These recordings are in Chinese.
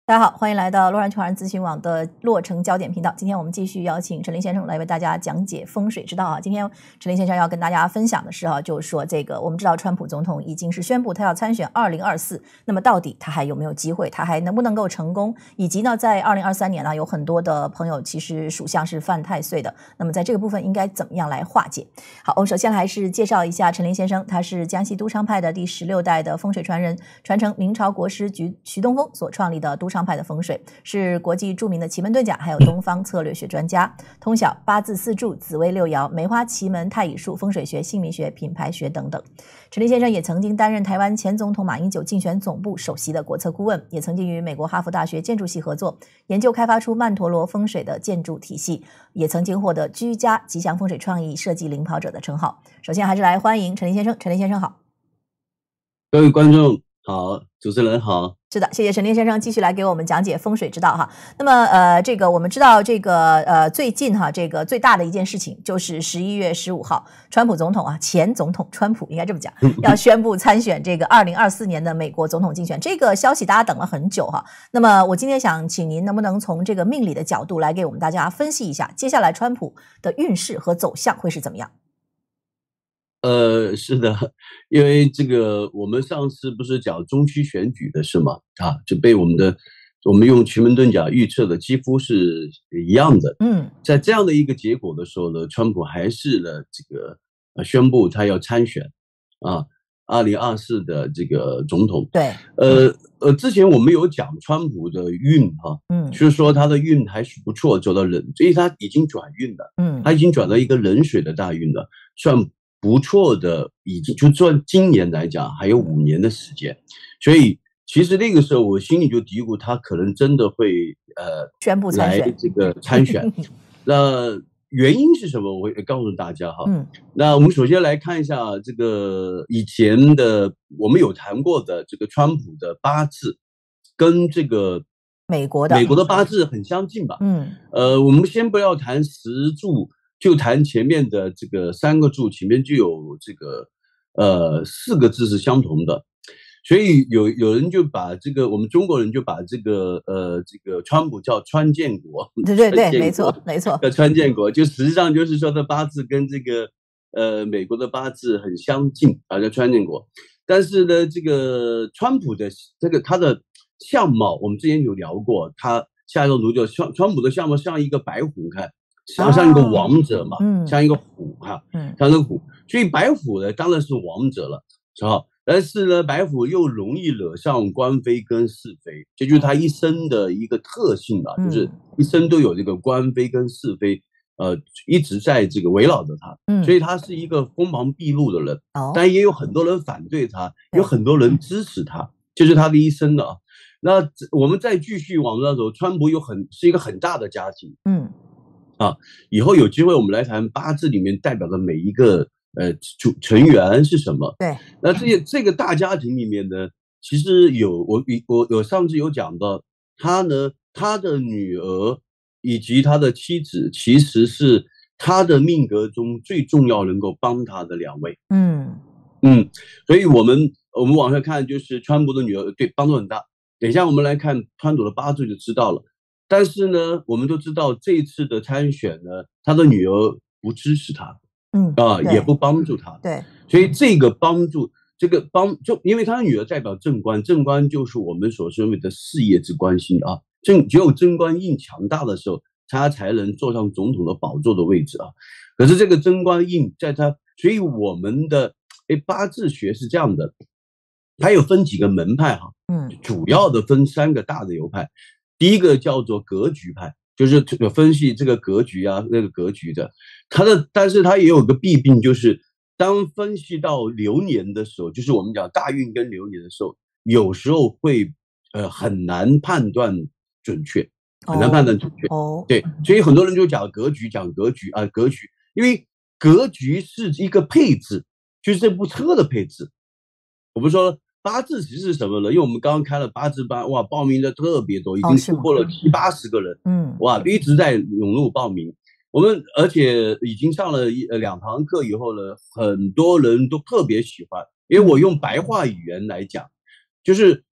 大家好，欢迎来到洛杉矶华人咨询网的洛城焦点频道。今天我们继续邀请陈林先生来为大家讲解风水之道啊。今天陈林先生要跟大家分享的是就是说我们知道川普总统已经是宣布他要参选2024，那么到底他还有没有机会？他还能不能够成功？以及呢，在2023年呢，有很多的朋友其实属相是犯太岁的，那么在这个部分应该怎么样来化解？好，我们首先还是介绍一下陈林先生，他是江西都昌派的第16代的风水传人，传承明朝国师徐东风所创立的都昌派的风水，是国际著名的奇门遁甲还有东方策略学专家，通晓八字四柱、紫微六爻、梅花奇门、太乙术、风水学、姓名学、品牌学等等。陈林先生也曾经担任台湾前总统马英九竞选总部首席的国策顾问，也曾经与美国哈佛大学建筑系合作，研究开发出曼陀罗风水的建筑体系，也曾经获得居家吉祥风水创意设计领跑者的称号。首先还是来欢迎陈林先生。陈林先生好。 各位观众好，主持人好。 是的，谢谢陈林先生继续来给我们讲解风水之道哈。那么我们知道最近这个最大的一件事情就是11月15号，川普总统前总统川普应该这么讲，要宣布参选这个2024年的美国总统竞选。这个消息大家等了很久哈。那么我今天想请您能不能从这个命理的角度来给我们大家分析一下，接下来川普的运势和走向会是怎么样？ 是的，因为这个我们上次不是讲中期选举的事嘛，就被我们用奇门遁甲预测的几乎是一样的。在这样的一个结果的时候呢，川普还是呢宣布他要参选2024的这个总统。 对， 之前我们有讲川普的运就是说他的运还是不错，走到冷，所以他已经转运了。他已经转到一个冷水的大运了，算不错的，已经就算今年来讲还有5年的时间，所以其实那个时候我心里就嘀咕，他可能真的会宣布参选， 来这个参选。那原因是什么？我会告诉大家哈。那我们首先来看一下这个以前的我们有谈过的这个川普的八字，跟这个美国的八字很相近吧？我们先不要谈十柱。就谈前面的这个3个柱，前面就有这个4个字是相同的，所以有人就把这个我们中国人就把这个川普叫川建国。 对，没错， 叫川建国，就实际上就是说他八字跟这个美国的八字很相近叫川建国。但是呢，这个川普的他的相貌，我们之前有聊过，他下一个图就川普的相貌像一个白虎，看。像一个王者嘛，像一个虎像一个虎，所以白虎呢当然是王者了，是吧？但是呢，白虎又容易惹上官非跟是非，这就是他一生的一个特性就是一生都有这个官非跟是非，一直在这个围绕着他，所以他是一个锋芒毕露的人，但也有很多人反对他，有很多人支持他，就是他的一生的那我们再继续往上走，川普是一个很大的家庭，以后有机会我们来谈八字里面代表的每一个成员是什么。 对， 那这个大家庭里面呢，其实我上次有讲到，他的女儿以及他的妻子，其实是他的命格中最重要能够帮他的2位。所以我们往下看，就是川普的女儿对帮助很大。等一下我们来看川普的八字就知道了。但是呢，我们都知道这次的参选呢，他的女儿不支持他，也不帮助他， 对， 所以这个就因为他的女儿代表正官，正官就是我们所认为的事业之官星只有正官印强大的时候，他才能坐上总统的宝座的位置可是这个正官印在他，所以我们的八字学是这样的，它有分几个门派主要的分3个大的流派。第一个叫做格局派，就是分析这个格局那个格局的，但是它也有个弊病，就是当分析到流年的时候，就是我们讲大运跟流年的时候，有时候会很难判断准确，对，所以很多人就讲格局，因为格局是一个配置，就是这部车的配置。我们说八字其实是什么呢？因为我们刚刚开了八字班，哇，报名的特别多，已经突破了70-80个人，哇，一直在涌入报名。我们而且已经上了2堂课以后呢，很多人都特别喜欢，因为我用白话语言来讲，就是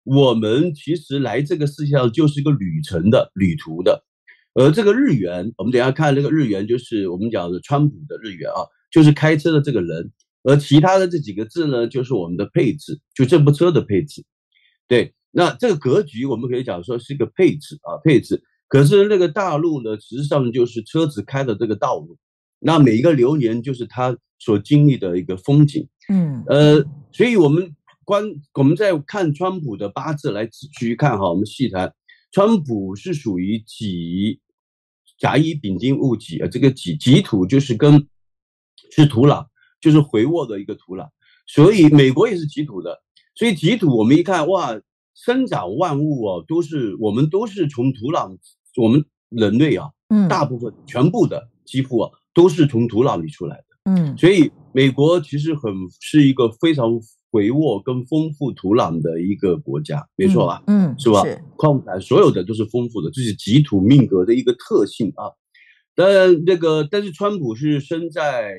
我们其实来这个世界上就是一个旅途的。而这个日元，我们等一下看这个日元，就是我们讲的川普的日元啊，就是开车的这个人。而其他的这几个字呢，就是我们的配置，就这部车的配置。对，那这个格局我们可以讲说是一个配置啊，配置。可是那个大陆呢，实际上就是车子开的这个道路，那每一个流年就是它所经历的一个风景。所以我们在看川普的八字来继续看哈，我们细谈，川普是属于甲乙丙丁戊己啊，这个己土就是是土壤，就是肥沃的一个土壤，所以美国也是己土的，所以己土我们一看哇，生长万物哦，我们都是从土壤，我们人类啊，大部分全部的几乎啊都是从土壤里出来的，所以美国其实是一个非常肥沃跟丰富土壤的一个国家，没错吧？是吧？矿产所有的都是丰富的，这是己土命格的一个特性啊。但是川普是生在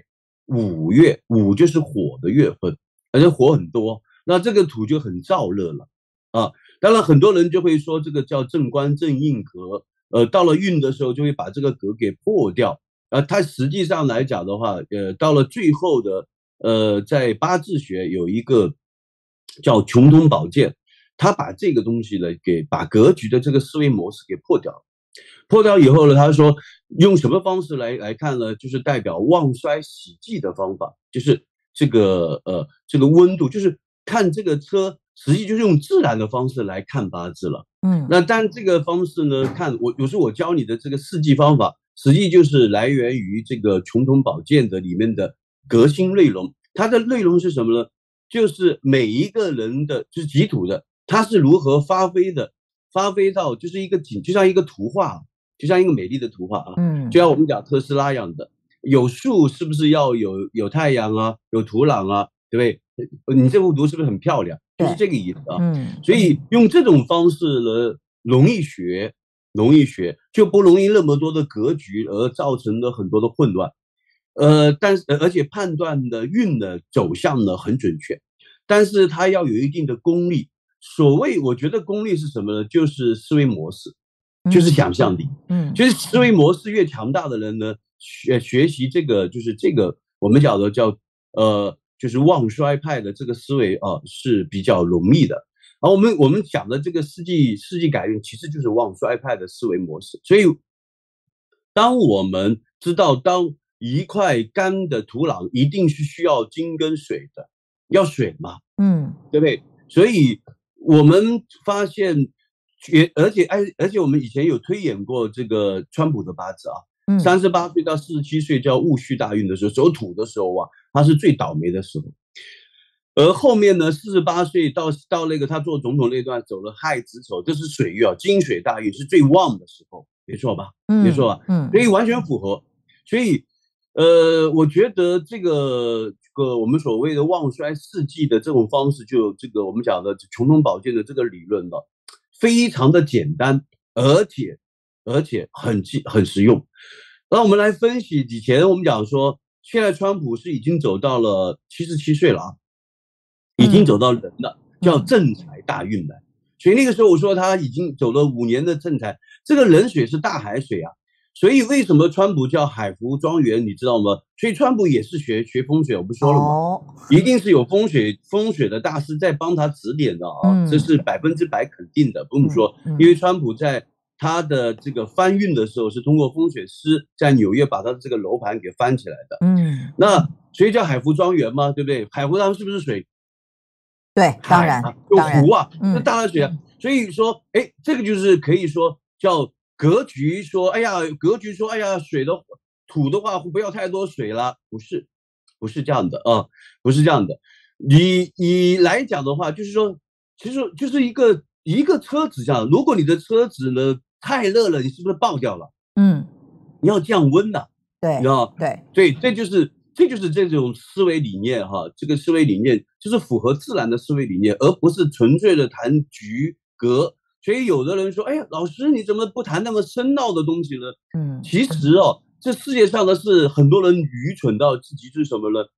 5月，5就是火的月份，而且火很多，那这个土就很燥热了啊。当然很多人就会说这个叫正官正印格，到了运的时候就会把这个格给破掉。它实际上来讲的话，到了最后的在八字学有一个叫穷通宝剑，他把这个东西呢把格局的这个思维模式给破掉了。破掉以后呢，他说用什么方式来看呢？就是代表旺衰喜忌的方法，就是这个温度，就是看这个车，实际就是用自然的方式来看八字了。那但这个方式呢，有时候我教你的这个4季方法，实际就是来源于这个穷通宝剑的里面的革新内容。它的内容是什么呢？就是每一个人的，就是己土的，他是如何发挥到就是一个景，就像一个图画，就像一个美丽的图画啊。就像我们讲特斯拉一样的，有树是不是要有太阳啊，有土壤啊，对不对？你这幅图是不是很漂亮？就是这个意思啊。所以用这种方式呢，容易学，就不容易那么多的格局而造成了很多的混乱。而且判断的运的走向呢很准确，但是它要有一定的功力。我觉得功力是什么呢？就是思维模式，就是想象力。就是思维模式越强大的人呢，学习这个就是这个我们讲的就是旺衰派的这个思维啊是比较容易的。而我们讲的这个世纪改运其实就是旺衰派的思维模式。所以当我们知道当一块干的土壤一定是需要金跟水的，要水嘛，对不对？所以我们发现，而且我们以前有推演过这个川普的八字啊，38岁到47岁叫戊戌大运的时候，走土的时候啊，他是最倒霉的时候。而后面呢，48岁到那个他做总统那段走了亥子丑，这是水运啊，金水大运是最旺的时候，没错吧？没错吧？所以完全符合。所以我觉得这个我们所谓的旺衰4季的这种方式，就这个我们讲的穷通宝剑的这个理论呢，非常的简单，而且很实用。那我们来分析，以前我们讲说，现在川普是已经走到了77岁了啊，已经走到人了，叫正财大运了。所以那个时候我说他已经走了5年的正财，这个壬水是大海水啊。所以为什么川普叫海福庄园，你知道吗？所以川普也是学风水，我不说了吗？一定是有风水的大师在帮他指点的啊，这是100%肯定的，不用说。因为川普在他的这个翻运的时候，是通过风水师在纽约把他的这个楼盘给翻起来的。那所以叫海福庄园嘛，对不对？海福当是不是水？ 对，当然， 有湖啊，那大海水啊。所以说，这个就是可以说叫格局说，哎呀，土的话不要太多水了，不是这样的啊，不是这样的。你来讲的话，就是说，其实就是一个车子这样，如果你的车子呢太热了，你是不是爆掉了？你要降温的， 对， 你知道吗？对，这就是这种思维理念哈，这个思维理念就是符合自然的思维理念，而不是纯粹的谈局格。所以有的人说，哎呀，老师你怎么不谈那么深奥的东西呢？其实这世界上的是很多人愚蠢到自己是什么呢？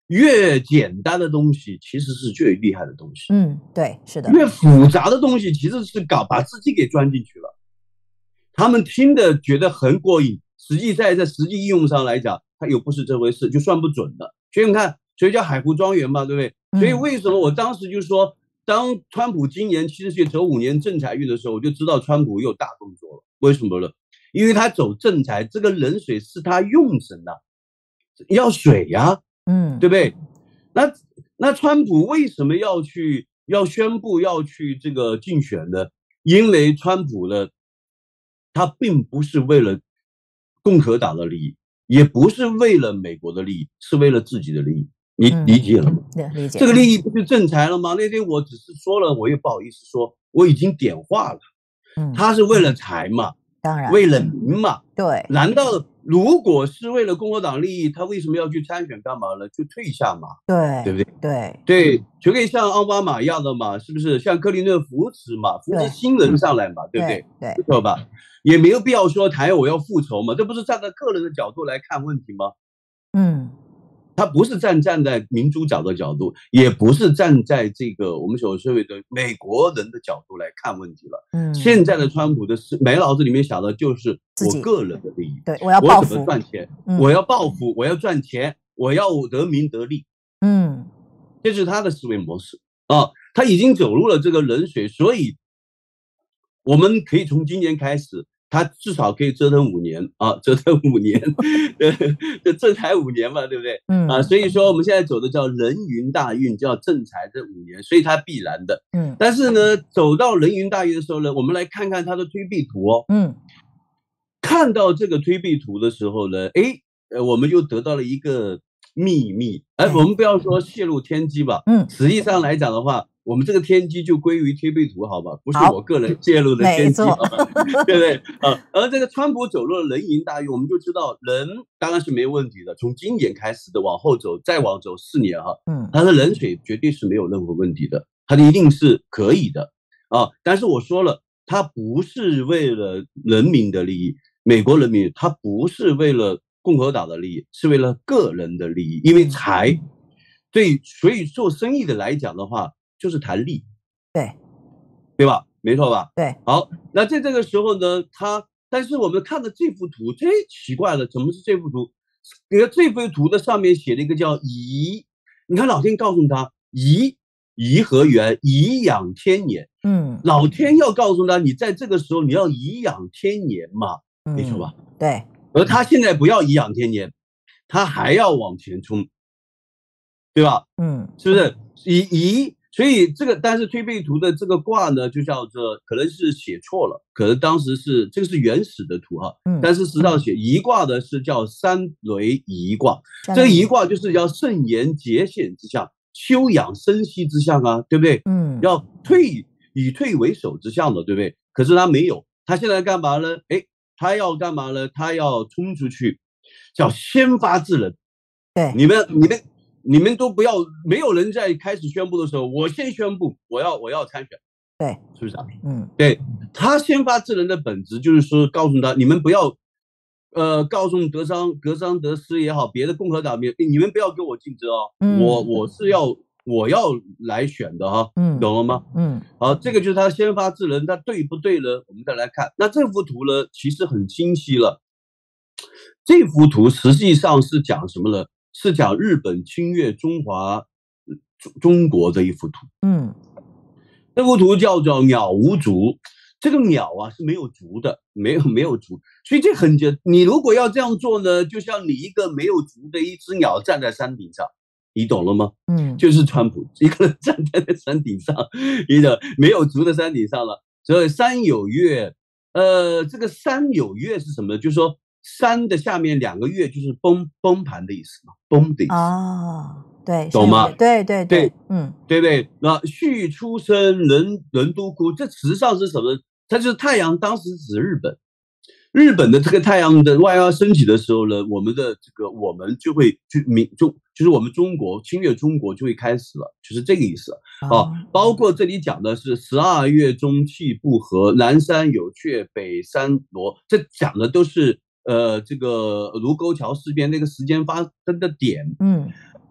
越简单的东西其实是最厉害的东西。 对，是的。 越复杂的东西其实是把自己给钻进去了。他们听的觉得很过瘾，实际在实际应用上来讲，它又不是这回事，就算不准的。所以你看，所以叫海湖庄园嘛，对不对？所以为什么我当时就说，当川普今年70岁走5年正财运的时候，我就知道川普又大动作了。为什么呢？因为他走正财，这个冷水是他用神的，要水呀，对不对？那川普为什么要宣布要去这个竞选呢？因为川普呢，他并不是为了共和党的利益，也不是为了美国的利益，是为了自己的利益。你理解了吗？ 理解。 这个利益不是正财了吗？那天我只是说了，我也不好意思说，我已经点化了。他是为了财嘛， 当然， 为了民嘛。 对。 难道如果是为了共和党利益，他为什么要去参选干嘛呢？就退下嘛，对不对？对，就可以像奥巴马一样的嘛，是不是？像克林顿扶持嘛，扶持新人上来嘛，对不对？ 对， 错吧？也没有必要说台我要复仇嘛，这不是站在个人的角度来看问题吗？他不是站在民主角的角度，也不是站在这个我们所谓的美国人的角度来看问题了。现在的川普的满脑子里面想的就是我个人的利益， 对，我要报复， 我怎么赚钱，我要报复，我要赚钱，我要得名得利。这是他的思维模式啊，他已经走入了这个冷水，所以我们可以从今年开始。他至少可以折腾5年啊，折腾5年，正财5年嘛，对不对？所以说我们现在走的叫人云大运，叫正财这5年，所以它必然的。但是呢，走到人云大运的时候呢，我们来看看它的推背图哦。看到这个推背图的时候呢，我们就得到了一个秘密。我们不要说泄露天机吧，实际上来讲的话。我们这个天机就归于推背图，好吧？不是我个人介入的天机，好吧？对不对？而这个川普走入了人云大运，我们就知道人当然是没问题的。从今年开始的往后走，再往走4年哈，他的冷水绝对是没有任何问题的，他的一定是可以的啊。但是我说了，他不是为了人民的利益，美国人民，他不是为了共和党的利益，是为了个人的利益，因为财对，所以做生意的来讲的话。就是谈利，对吧？没错吧？ 对。 好，那在这个时候呢，但是我们看的这幅图，奇怪了，怎么是这幅图？你看这幅图的上面写了一个叫颐，你看老天告诉他颐和园，颐养天年。老天要告诉他，你在这个时候你要颐养天年嘛，没错吧？ 对。 而他现在不要颐养天年，他还要往前冲，对吧？是不是？所以这个，但是推背图的这个卦呢，就叫做可能是写错了，可能当时是这个是原始的图哈，但是实际上写颐卦的是叫三雷颐卦，这个颐卦就是要慎言节俭之象，休养生息之象啊，对不对？要以退为守之象的，对不对？可是他没有，他现在干嘛呢？他要干嘛呢？他要冲出去，叫先发制人。 对， 你们都不要，没有人在开始宣布的时候，我先宣布我要参选， 对， 是不是啊？对，他先发制人的本质就是说，告诉他你们不要，告诉格桑德斯也好，别的共和党你们不要跟我竞争哦，我要来选的哈，懂了吗？好，这个就是他先发制人，他对不对呢？我们再来看，那这幅图呢，其实很清晰了，这幅图实际上是讲什么呢？是讲日本侵略中国的一幅图。这幅图叫做鸟无足，这个鸟啊是没有足的，没有足，所以这很简单。你如果要这样做呢，就像你一个没有足的一只鸟站在山顶上，你懂了吗？就是川普一个人站在那山顶上，一个没有足的山顶上了。所以山有月，这个山有月是什么？就是说。山的下面2个月就是崩盘的意思嘛，崩的意思对， 懂吗？ 对， 对不对？那旭出生，人都哭，这实际上是什么？它就是太阳，当时指日本的这个太阳的外要升起的时候呢，我们就会就是我们中国侵略中国就会开始了，就是这个意思包括这里讲的是12月中气不和，南山有雀，北山罗，这讲的都是。这个卢沟桥事变那个时间发生的点，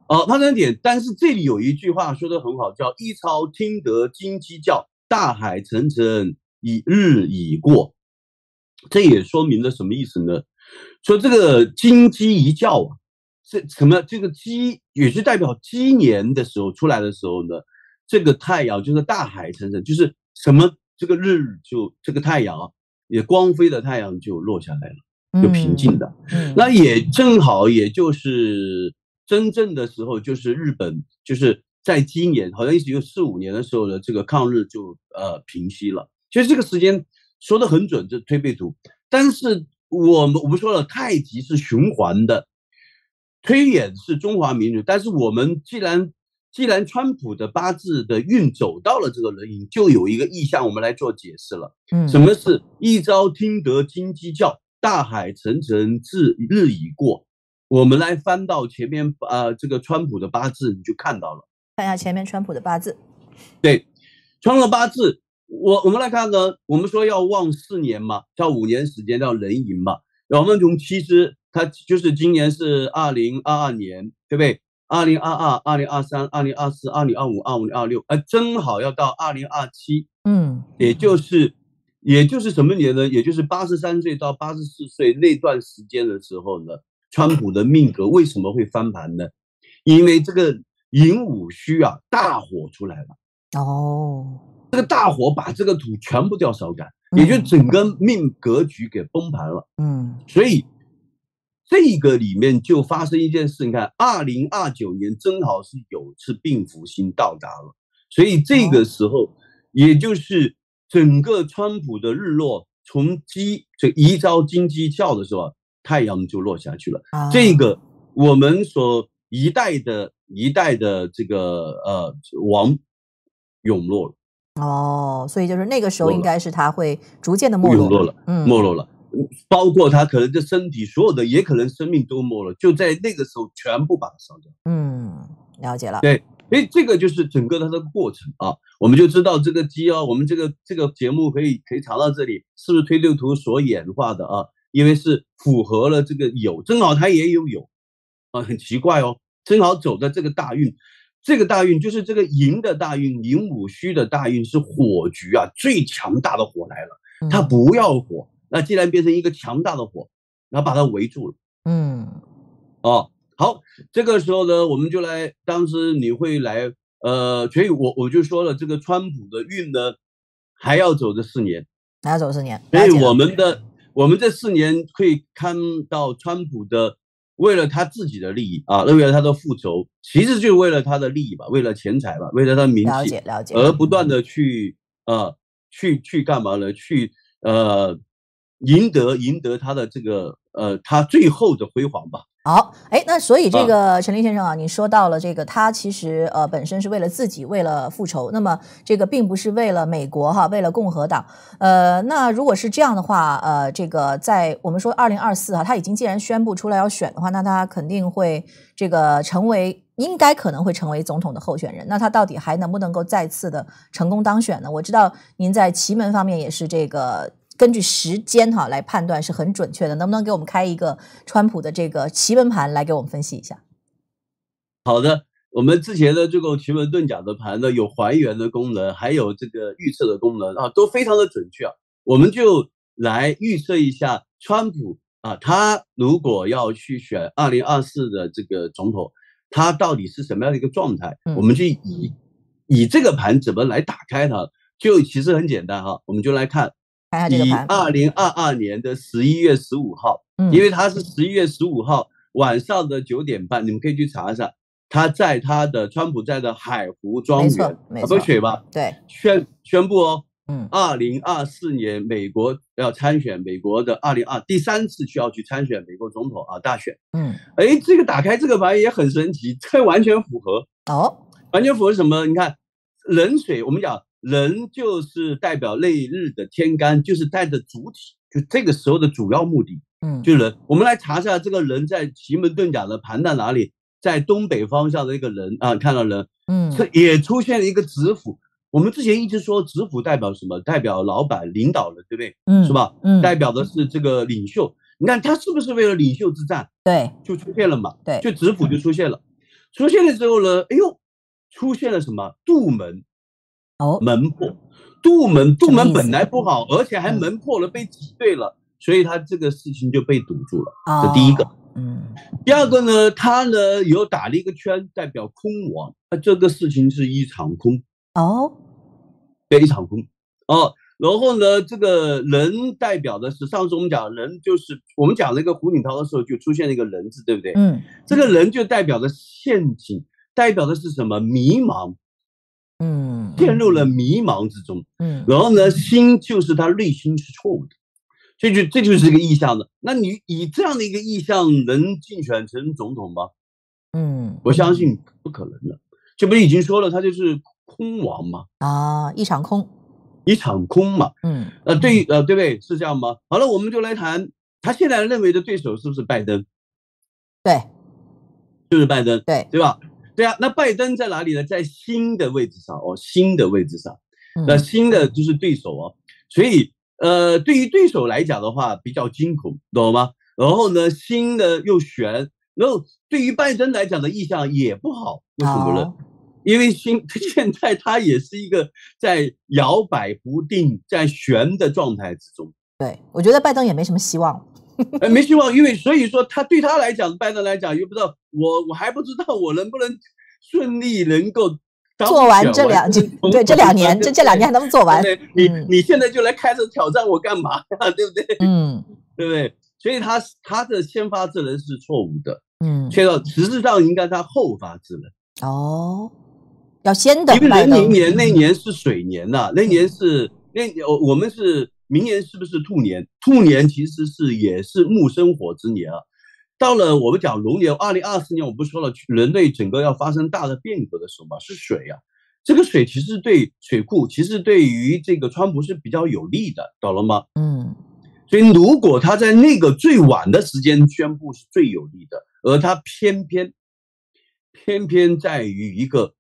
发生点。但是这里有一句话说得很好，叫一朝听得金鸡叫，大海沉沉日已过。这也说明了什么意思呢？说这个金鸡一叫啊，这什么？这个鸡也是代表鸡年的时候出来的时候呢，这个太阳就是大海沉沉，就是什么？这个日就这个太阳啊，也光辉的太阳就落下来了，就平静的。那也正好，也就是真正的时候，就是日本就是在今年好像1945年的时候呢，这个抗日就平息了。其实这个时间说得很准，这推背图。但是我们说了，太极是循环的，推演是中华民族。但是我们既然川普的八字的运走到了这个壬寅，就有一个意象，我们来做解释了。什么是一朝听得金鸡叫，大海沉沉日已过？我们来翻到前面这个川普的八字，你就看到了。 看一下前面川普的八字。 对，川普的八字，我们来看呢，我们说要旺4年嘛，叫5年时间叫壬寅嘛。然后我们从其实它就是今年是2022年，对不对？2022、2023、2024、2025、25、26，正好要到2027，也就是什么年呢？也就是83岁到84岁那段时间的时候呢，川普的命格为什么会翻盘呢？因为这个寅午戌啊，大火出来了。这个大火把这个土全部都要烧干，也就整个命格局给崩盘了。所以这个里面就发生一件事，你看2029年正好是酉次病符星到达了，所以这个时候也就是整个川普的日落从这一朝金鸡叫的时候，太阳就落下去了。这个我们所一代的这个王陨落了。 所以就是那个时候应该是他会逐渐的没落了，包括他可能的身体所有的，也可能生命都没了，就在那个时候全部把它烧掉。 了解了。 对，所以这个就是整个它的过程啊，我们就知道这个鸡啊，我们这个节目可以查到这里，是不是推六图所演化的啊？因为是符合了这个酉，正好它也有酉啊，很奇怪哦，正好走的这个大运。这个大运就是这个寅的大运，寅午戌的大运是火局啊，最强大的火来了，它不要火，那既然变成一个强大的火，然后把它围住了。好，这个时候呢，我们就来，当时你会来，所以我就说了，这个川普的运呢，还要走这4年，所以我们这4年可以看到川普的。为了他自己的利益啊，为了他的复仇，其实就是为了他的利益吧，为了钱财吧，为了他的名气， 了解， 而不断的去干嘛呢？赢得他的这个他最后的辉煌吧。 好，那所以这个陈林先生啊，你说到了这个，他其实本身是为了自己，为了复仇，那么这个并不是为了美国哈，为了共和党。那如果是这样的话，这个在我们说2024哈，他已经既然宣布出来要选的话，那他肯定会这个应该可能会成为总统的候选人。那他到底还能不能够再次的成功当选呢？我知道您在奇门方面也是这个。根据时间来判断是很准确的，能不能给我们开一个川普的这个奇门盘来给我们分析一下？ 好的，我们之前的这个奇门遁甲的盘呢，有还原的功能，还有这个预测的功能啊，都非常的准确啊。我们就来预测一下川普啊，他如果要去选2024的这个总统，他到底是什么样的一个状态？我们就以这个盘怎么来打开它，就其实很简单哈，我们就来看。以2022年的11月15号，因为他是11月15号晚上的9点半，你们可以去查一下，他在川普在的海湖庄园，不水吧？ 对， 宣布哦，2024年美国要参选美国的第3次需要去参选美国总统啊大选。这个打开这个盘也很神奇，这完全符合完全符合什么？你看壬水，我们讲。人就是代表那日的天干，就是带着主体，就这个时候的主要目的，就是人。我们来查一下这个人在奇门遁甲的盘在哪里，在东北方向的一个人啊，看到人，这也出现了一个子府。我们之前一直说子府代表什么？代表老板、领导人，对不对？是吧？代表的是这个领袖。你看他是不是为了领袖之战？ 对， 就出现了嘛？ 对， 就子府就出现了。 出现了之后呢，哎呦，出现了什么杜门门破，杜门本来不好，而且还门破了，被挤兑了，所以他这个事情就被堵住了。这第一个。第二个呢，他呢有打了一个圈，代表空亡，这个事情是一场空。对，一场空。然后呢，这个人代表的是上次我们讲人，就是我们讲那个胡锦涛的时候就出现了一个人字，对不对？这个人就代表的陷阱，代表的是什么？迷茫。陷入了迷茫之中。然后呢，心就是他内心是错误的，所以这就是一个意象的。那你以这样的一个意象能竞选成总统吗？我相信不可能的。这不是已经说了，他就是空亡嘛。 一场空。 一场空嘛。对不对？是这样吗？好了，我们就来谈他现在认为的对手是不是拜登？ 对， 就是拜登。 对吧？对啊，那拜登在哪里呢？在新的位置上。新的位置上。那新的就是对手。所以对于对手来讲的话比较惊恐，懂吗？然后呢，新的又悬，然后对于拜登来讲的意向也不好。为什么呢？因为现在他也是一个在摇摆不定、在悬的状态之中。 对，我觉得拜登也没什么希望。 没希望，因为所以说他对他来讲，拜登来讲，又不知道我还不知道我能不能顺利能够做完这2年，这2年还能做完？ 你现在就来开始挑战我干嘛呀？对不对？对不对？所以他的先发制人是错误的。实质上应该他后发制人。 要先等。 因为人那年是水年呐，那年是我们是明年是不是兔年？兔年其实也是木生火之年啊。到了我们讲龙年2024年，我不是说了人类整个要发生大的变革的时候嘛，是水啊。这个水其实对水库，其实对于这个川普是比较有利的，懂了吗？所以如果他在那个最晚的时间宣布是最有利的，而他偏偏在于一个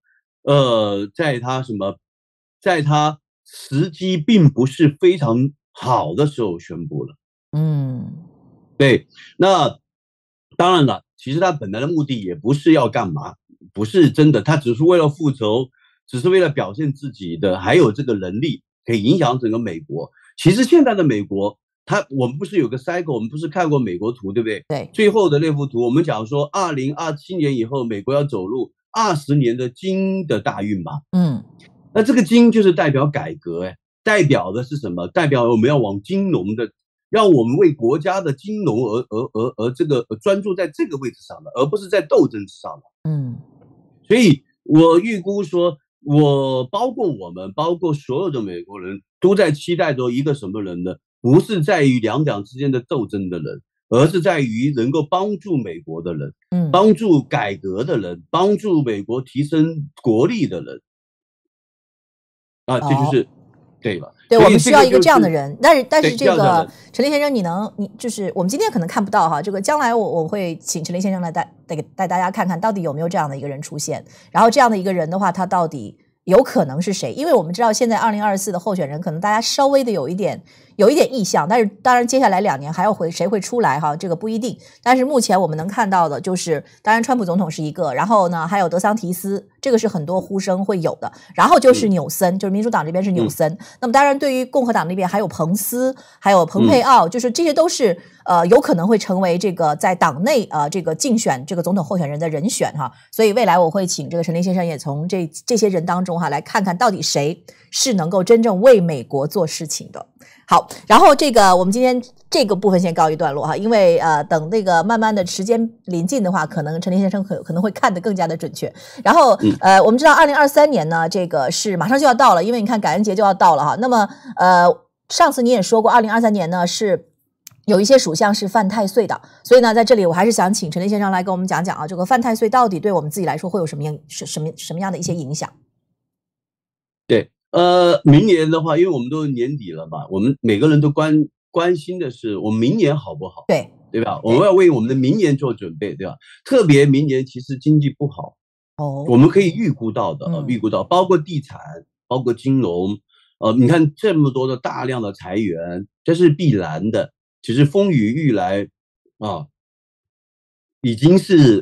在他时机并不是非常好的时候宣布了。对，那当然了，其实他本来的目的也不是要干嘛，不是真的，他只是为了复仇，只是为了表现自己的还有这个能力可以影响整个美国。其实现在的美国，我们不是有个 cycle， 我们不是看过美国图，对不对？ 对， 最后的那幅图，我们讲说2027年以后，美国要走入20年的金的大运嘛。那这个金就是代表改革，代表的是什么？代表我们要往金融的，要我们为国家的金融而这个专注在这个位置上的，而不是在斗争之上的。所以我预估说，包括所有的美国人都在期待着一个什么人呢？不是在于两党之间的斗争的人，而是在于能够帮助美国的人，帮助改革的人，帮助美国提升国力的人。这就是对了。 对，我们需要一个这样的人。但是这个陈林先生，你就是我们今天可能看不到哈，这个将来我会请陈林先生来带大家看看到底有没有这样的一个人出现，然后这样的一个人的话，他到底有可能是谁？因为我们知道现在2024的候选人可能大家稍微的有一点意向，但是当然接下来2年还要谁会出来哈，这个不一定。但是目前我们能看到的就是，当然川普总统是一个，然后呢还有德桑提斯，这个是很多呼声会有的，然后就是纽森，就是民主党这边是纽森。那么当然对于共和党那边还有彭斯，还有蓬佩奥，就是这些都是有可能会成为这个在党内这个竞选这个总统候选人的人选哈。所以未来我会请这个陈林先生也从这些人当中哈来看看到底谁是能够真正为美国做事情的。好，然后我们今天这个部分先告一段落哈，因为等那个慢慢的时间临近的话，可能陈林先生可能会看得更加的准确。然后我们知道2023年呢，这个是马上就要到了，因为你看感恩节就要到了哈。那么上次你也说过2023年呢是有一些属相是犯太岁的，所以呢在这里我还是想请陈林先生来跟我们讲讲啊，这个犯太岁到底对我们自己来说会有什么样的一些影响？ 对。明年的话，因为我们都年底了嘛，我们每个人都关心的是我们明年好不好，对吧？我们要为我们的明年做准备，对吧？特别明年其实经济不好，我们可以预估到的，包括地产，包括金融，你看这么多的大量的裁员，这是必然的。其实风雨欲来啊，已经是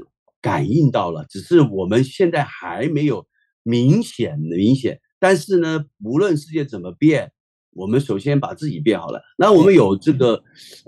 感应到了，只是我们现在还没有明显。但是呢，无论世界怎么变，我们首先把自己变好了。那我们有这个，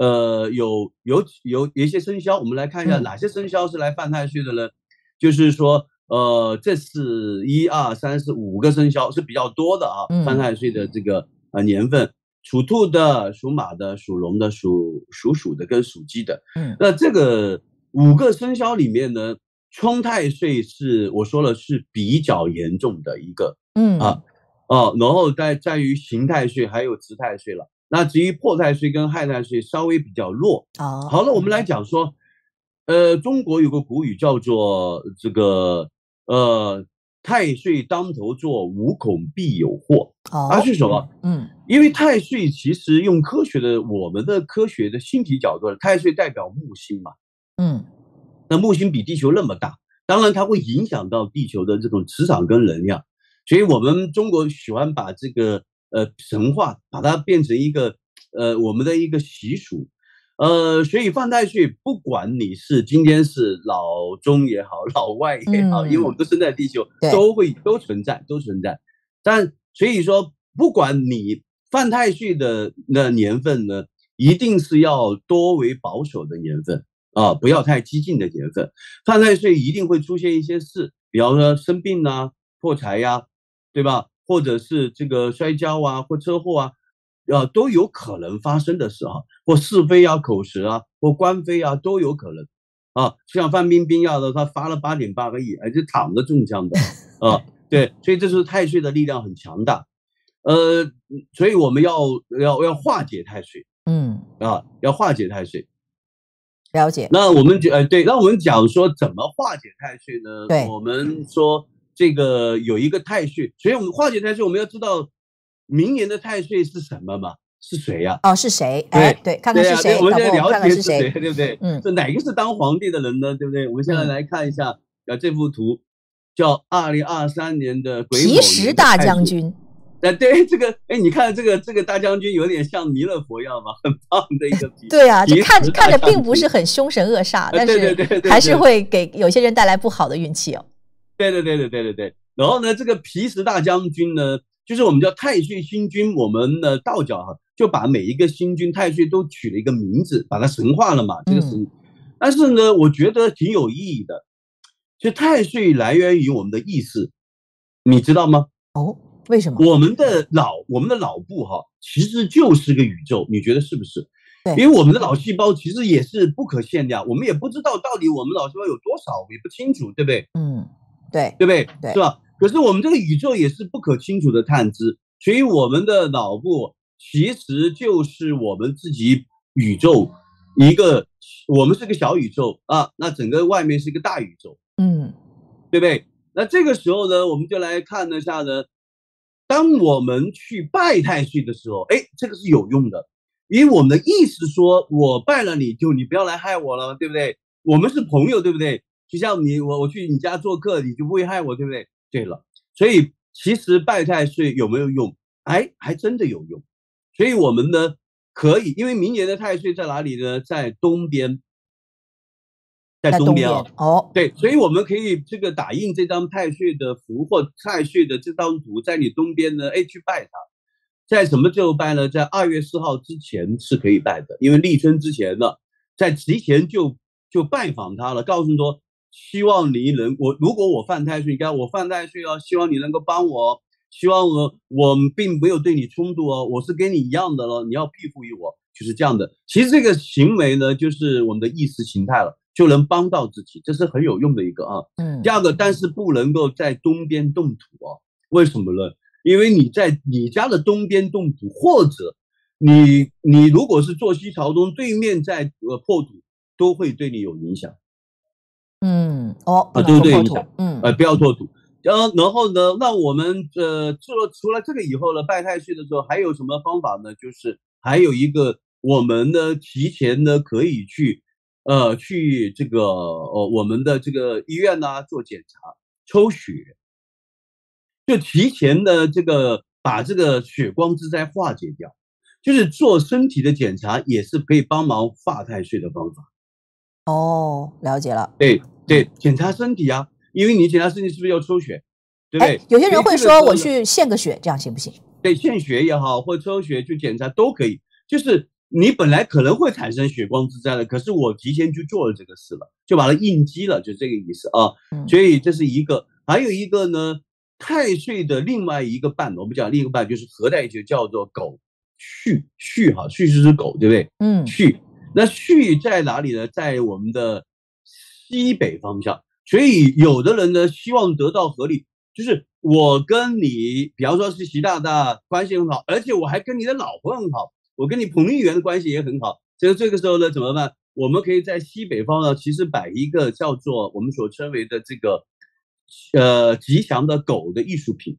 有一些生肖，我们来看一下哪些生肖是来犯太岁的呢？就是说，这是1、2、3、4、5个生肖是比较多的啊，犯太岁的这个年份，属兔的、属马的、属龙的、属鼠的跟属鸡的。那这个5个生肖里面呢，冲太岁是我说了是比较严重的一个，然后在于刑太岁还有值太岁了。那至于破太岁跟害太岁稍微比较弱。好了，我们来讲说，中国有个古语叫做这个太岁当头坐，无恐必有祸。它是什么？因为太岁其实用我们的科学的星体角度，太岁代表木星嘛。那木星比地球那么大，当然它会影响到地球的这种磁场跟能量。所以我们中国喜欢把这个神话把它变成一个我们的一个习俗。所以犯太岁，不管你是今天是老中也好，老外也好，因为我们都生在地球，都存在。但所以说，不管你犯太岁的年份呢，一定是要多为保守的年份啊，不要太激进的年份。犯太岁一定会出现一些事，比方说生病啊、破财呀，对吧？或者是这个摔跤啊，或车祸啊，都有可能发生的事啊，或是非啊、口舌啊，或官非啊，都有可能啊。像范冰冰的，他发了8.8个亿，就躺着中枪的啊。对，所以这是太岁的力量很强大。所以我们要化解太岁，要化解太岁。 了解。 那我们那我们讲说怎么化解太岁呢？ 对， 我们说这个有一个太岁，所以我们化解太岁，我们要知道明年的太岁是什么嘛？是谁呀？ 是谁？对，看看是谁。 我们现在了解是谁， 对不对？这哪个是当皇帝的人呢？对不对？我们现在来看一下，这幅图叫2023年的癸卯年皮实大将军。 对，这个你看这个大将军有点像弥勒佛一样嘛，很棒的一个皮。 对啊，就看着并不是很凶神恶煞，但是还是会给有些人带来不好的运气哦。 对。然后呢，这个皮实大将军呢，就是我们叫太岁星君，我们的道教就把每一个星君太岁都取了一个名字，把它神化了嘛。这个神，但是呢，我觉得挺有意义的。就太岁来源于我们的意识，你知道吗？ 为什么？ 我们的脑部其实就是个宇宙，你觉得是不是？ 对， 因为我们的脑细胞其实也是不可限量，我们也不知道到底我们脑细胞有多少，也不清楚，对不对？对不对？是吧？可是我们这个宇宙也是不可清楚的探知，所以我们的脑部其实就是我们自己宇宙我们是个小宇宙啊，那整个外面是一个大宇宙，对不对？那这个时候呢，我们就来看一下呢，当我们去拜太岁的时候，这个是有用的，因为我们的意思说，我拜了你不要来害我了，对不对？我们是朋友，对不对？就像我去你家做客，你就不会害我，对不对？对了，所以其实拜太岁有没有用？还真的有用。所以我们呢可以，因为明年的太岁在哪里呢？在东边。对，所以我们可以这个打印这张太岁的符或太岁的这张图，在你东边呢，去拜它。在什么时候拜呢？在2月4号之前是可以拜的，因为立春之前呢，在提前就拜访他了，告诉说，希望你如果我犯太岁，你看我犯太岁希望你能够帮我，希望我并没有对你冲突我是跟你一样的了，你要庇护于我，就是这样的。其实这个行为呢，就是我们的意识形态了。就能帮到自己，这是很有用的一个第二个，但是不能够在东边动土为什么呢？因为你在你家的东边动土，或者你如果是坐西朝东，对面在破土，都会对你有影响。都对影响。不要破土。然后呢，那我们除了这个以后呢，拜太岁的时候还有什么方法呢？就是还有一个，我们呢提前呢可以去这个我们的这个医院做检查抽血，就提前的这个把这个血光之灾化解掉，就是做身体的检查也是可以帮忙化太岁的方法。 了解了。 对， 对，检查身体啊，因为你检查身体是不是要抽血，对不对？ 有些人会说我去献个血，这样行不行？ 对，献血也好，或抽血去检查都可以。就是你本来可能会产生血光之灾的，可是我提前去做了这个事了，就把它应激了，就这个意思啊。所以这是一个，还有一个呢，太岁的另外一个伴，我们讲另一个伴就是合在一起叫做狗戌哈，戌是只狗，对不对？戌，那戌在哪里呢？在我们的西北方向。所以有的人呢，希望得到合力，就是我跟你，比方说是习大大关系很好，而且我还跟你的老婆很好，我跟你彭丽媛的关系也很好。这个时候呢，怎么办？我们可以在西北方呢，其实摆一个叫做我们所称为的这个吉祥的狗的艺术品。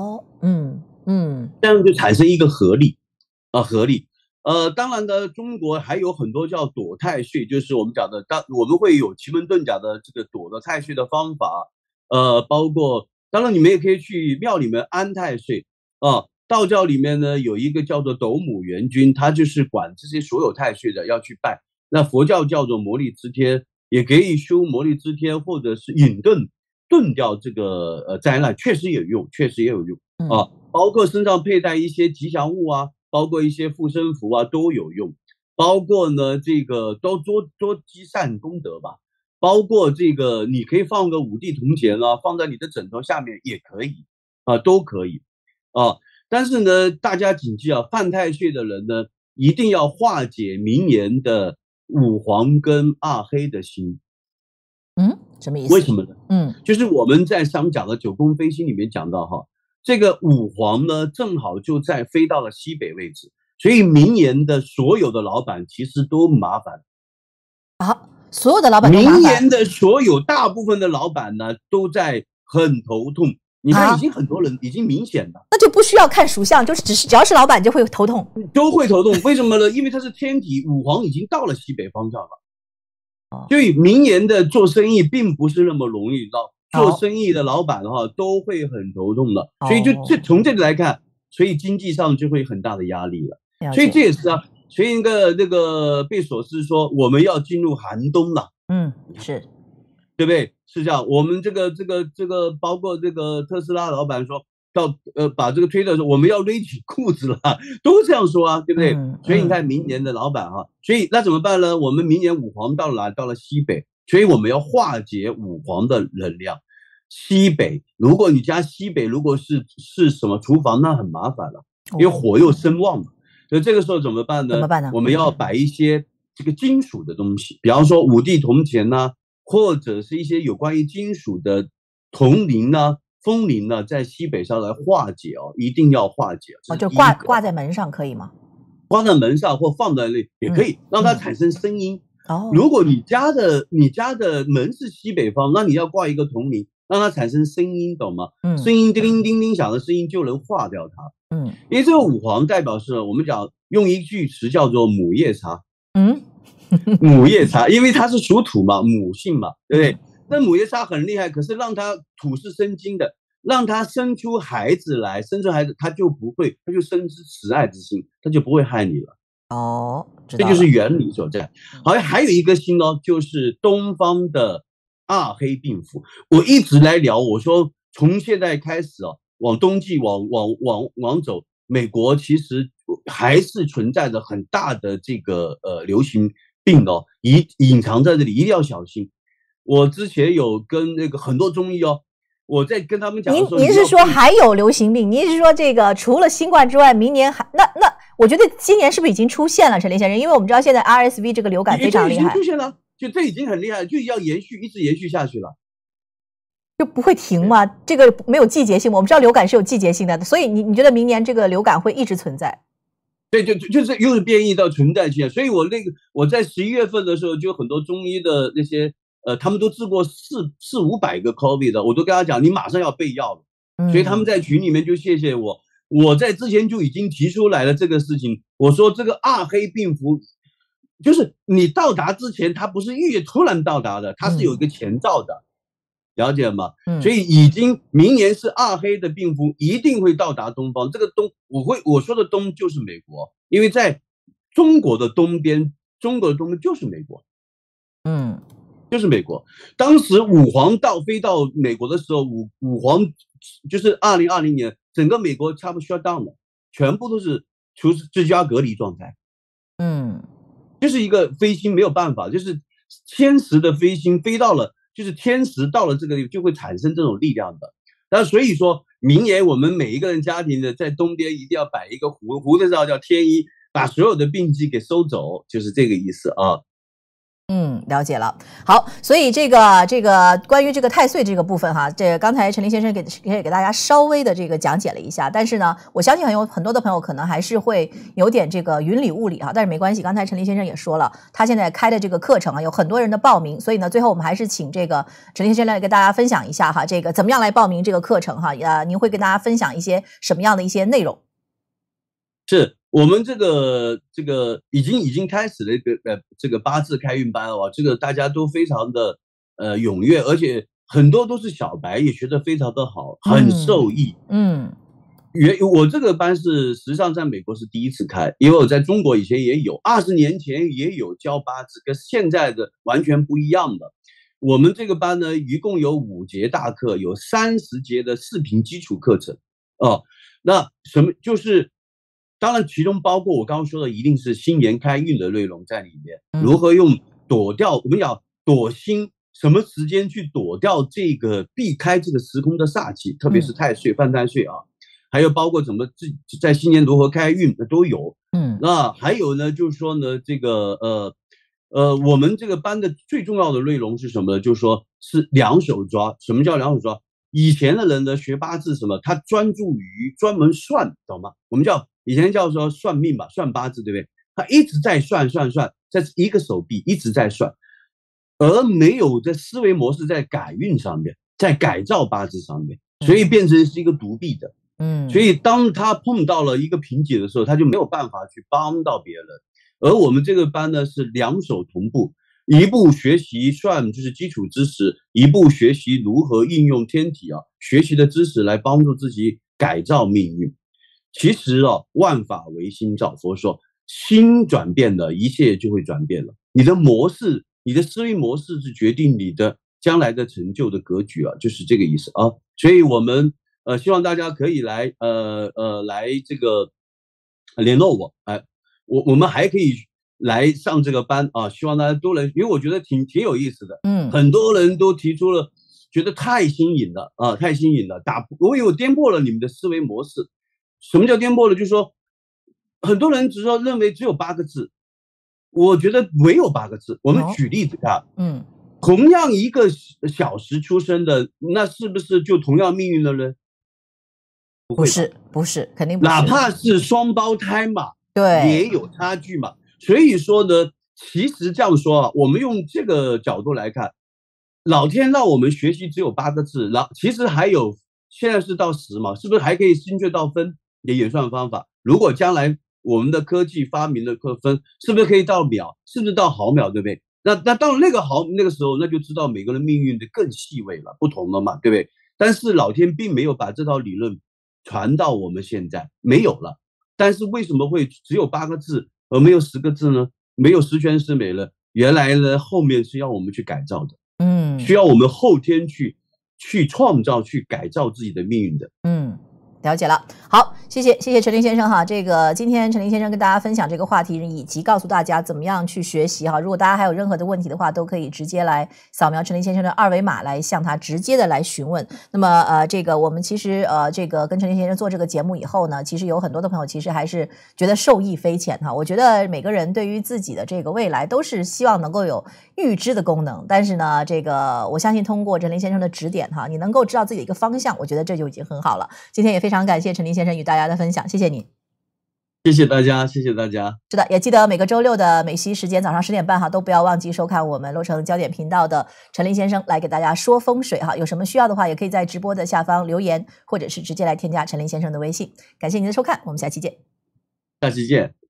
这样就产生一个合力合力。当然呢，中国还有很多叫躲太岁，就是我们讲的，我们会有奇门遁甲的这个躲的太岁的方法。包括当然你们也可以去庙里面安太岁啊。道教里面呢有一个叫做斗母元君，他就是管这些所有太岁的要去拜。那佛教叫做魔力之天，也可以修魔力之天，或者是隐遁掉这个灾难，确实也有用啊。包括身上佩戴一些吉祥物啊，包括一些护身符啊都有用。包括呢这个都多积善功德吧。包括这个你可以放个五帝铜钱啊，放在你的枕头下面也可以啊，都可以啊。但是呢，大家谨记啊，犯太岁的人呢，一定要化解明年的五黄跟二黑的星。 什么意思？ 为什么呢？就是我们在上面讲的九宫飞星里面讲到哈，这个五黄呢，正好就在飞到了西北位置，所以明年的所有的老板其实都麻烦啊。所有的老板都麻烦， 明年的所有大部分的老板呢，都在很头痛。你看，已经很多人已经明显了， 那就不需要看属相，只要是老板就会头痛， 都会头痛。为什么呢？因为它是天体，五黄已经到了西北方向了。所以明年的做生意并不是那么容易，做生意的老板的话都会很头痛的。所以就从这里来看，所以经济上就会很大的压力了。所以这也是啊。所以那个贝索斯说我们要进入寒冬了， 是， 对不对？是这样。我们这个包括这个特斯拉老板说要把这个推的时候，我们要勒起裤子了，都这样说啊，对不对？所以你看明年的老板哈，所以那怎么办呢？我们明年五黄到了哪？到了西北，所以我们要化解五黄的能量。西北，如果你家西北如果是什么厨房，那很麻烦了，因为火又生旺嘛。所以这个时候怎么办呢？我们要摆一些这个金属的东西，比方说五帝铜钱呐，或者是一些有关于金属的铜铃呐、风铃呢，在西北上来化解一定要化解。 就挂在门上可以吗？ 挂在门上或放在那也可以，让它产生声音。如果你家的门是西北方，那你要挂一个铜铃，让它产生声音，懂吗？声音叮铃叮铃响的声音就能化掉它。因为这个五黄代表是我们讲用一句词叫做母夜叉。母夜叉，因为它是属土嘛，母性嘛，对不对？那母夜叉很厉害，可是让它土是生金的，让它生出孩子来，它就不会，它就生之慈爱之心，它就不会害你了。这就是原理所在。好，还有一个星就是东方的二黑病符。我一直来聊，我说从现在开始往冬季往走，美国其实还是存在着很大的这个流行病隐藏在这里，一定要小心。我之前有跟那个很多中医我在跟他们讲的时候， 您是说还有流行病？您是说这个除了新冠之外，明年还那我觉得今年是不是已经出现了，陈林先生？因为我们知道现在 RSV 这个流感非常厉害， 已经出现了，就这已经很厉害，就要一直延续下去了。 就不会停吗？这个没有季节性，我们知道流感是有季节性的，所以你觉得明年这个流感会一直存在？ 对，就是又是变异到存在期，所以我在11月份的时候，就很多中医的那些他们都治过400-500个 COVID 的，我都跟他讲，你马上要备药了。所以他们在群里面就谢谢我，我在之前就已经提出来了这个事情。我说这个二黑病符，就是你到达之前，它不是突然到达的，它是有一个前兆的。了解吗？所以已经明年是二黑的病符一定会到达东方。这个东，我说的东就是美国，因为在中国的东边就是美国。 就是美国。当时武皇飞到美国的时候，武皇就是2020年，整个美国差不多 shut down 了，全部都是居家隔离状态。就是一个飞星没有办法，就是天时的飞星飞到了，就是天时到了这个地方就会产生这种力量的。那所以说明年我们每一个人家庭的在东边一定要摆一个湖的叫天一，把所有的病机给收走，就是这个意思啊。 了解了。好，所以这个关于这个太岁这个部分哈，这刚才陈林先生给大家稍微的这个讲解了一下，但是呢，我相信很多的朋友可能还是会有点这个云里雾里哈，但是没关系，刚才陈林先生也说了，他现在开的这个课程啊，有很多人的报名，所以呢，最后我们还是请这个陈林先生来给大家分享一下哈，这个怎么样来报名这个课程哈，您会跟大家分享一些什么样的一些内容？ 是我们这个已经开始了这个八字开运班哦，这个大家都非常的踊跃，而且很多都是小白，也学得非常的好，很受益。我这个班实际上在美国是第一次开，因为我在中国以前也有，20年前也有教八字，跟现在的完全不一样的。我们这个班呢，一共有5节大课，有30节的视频基础课程哦。那什么就是。当然，其中包括我刚刚说的，一定是新年开运的内容在里面。如何用躲掉，我们讲躲星，什么时间去躲掉这个避开这个时空的煞气，特别是太岁、犯太岁啊，还有包括怎么在新年如何开运的都有。那还有呢，就是说呢，这个我们这个班的最重要的内容是什么呢？就是说是两手抓。什么叫两手抓？以前的人呢，学八字什么，他专注于专门算，懂吗？我们以前叫说算命吧，算八字，对不对？他一直在算，在一个手臂一直在算，而没有在思维模式在改运上面，在改造八字上面，所以变成是一个独臂的。所以当他碰到了一个瓶颈的时候，他就没有办法去帮到别人。而我们这个班呢，是两手同步，一步学习算就是基础知识，一步学习如何应用天体啊，学习的知识来帮助自己改造命运。其实万法唯心造，佛说心转变了，一切就会转变了。你的模式，你的思维模式是决定你的将来的成就的格局啊，就是这个意思啊。所以我们希望大家可以来来这个联络我，我们还可以来上这个班啊，希望大家都能，因为我觉得挺有意思的。很多人都提出了，觉得太新颖了啊，太新颖了，我有颠破了你们的思维模式。什么叫颠簸了？就是说，很多人认为只有8个字，我觉得没有8个字。我们举例子看，同样一个小时出生的，那是不是就同样命运的人？ 不是，肯定不是。 哪怕是双胞胎嘛， 对， 也有差距嘛。所以说呢，其实这样说啊，我们用这个角度来看，老天让我们学习只有8个字，其实还有，现在是到10嘛，是不是还可以精确到分？演算方法，如果将来我们的科技发明的分，是不是可以到秒，甚至到毫秒，对不对？那到了那个时候，那就知道每个人命运的更细微了，不同了嘛，对不对？但是老天并没有把这套理论传到我们现在，没有了。但是为什么会只有8个字而没有10个字呢？没有十全十美了？原来呢，后面是要我们去改造的，需要我们后天去创造、去改造自己的命运的。 了解了，好，谢谢陈林先生哈。这个今天陈林先生跟大家分享这个话题，以及告诉大家怎么样去学习哈。如果大家还有任何的问题的话，都可以直接来扫描陈林先生的2维码来向他直接的来询问。那么这个我们其实这个跟陈林先生做这个节目以后呢，其实有很多的朋友其实还是觉得受益匪浅哈。我觉得每个人对于自己的这个未来都是希望能够有预知的功能，但是呢，这个我相信通过陈林先生的指点哈，你能够知道自己的一个方向，我觉得这就已经很好了。今天也非常感谢陈林先生与大家的分享，谢谢你。 谢谢大家，谢谢大家。 是的，也记得每个周六的美西时间早上10点半哈，都不要忘记收看我们洛城焦点频道的陈林先生来给大家说风水哈。有什么需要的话，也可以在直播的下方留言，或者是直接来添加陈林先生的微信。感谢您的收看，我们下期见。 下期见。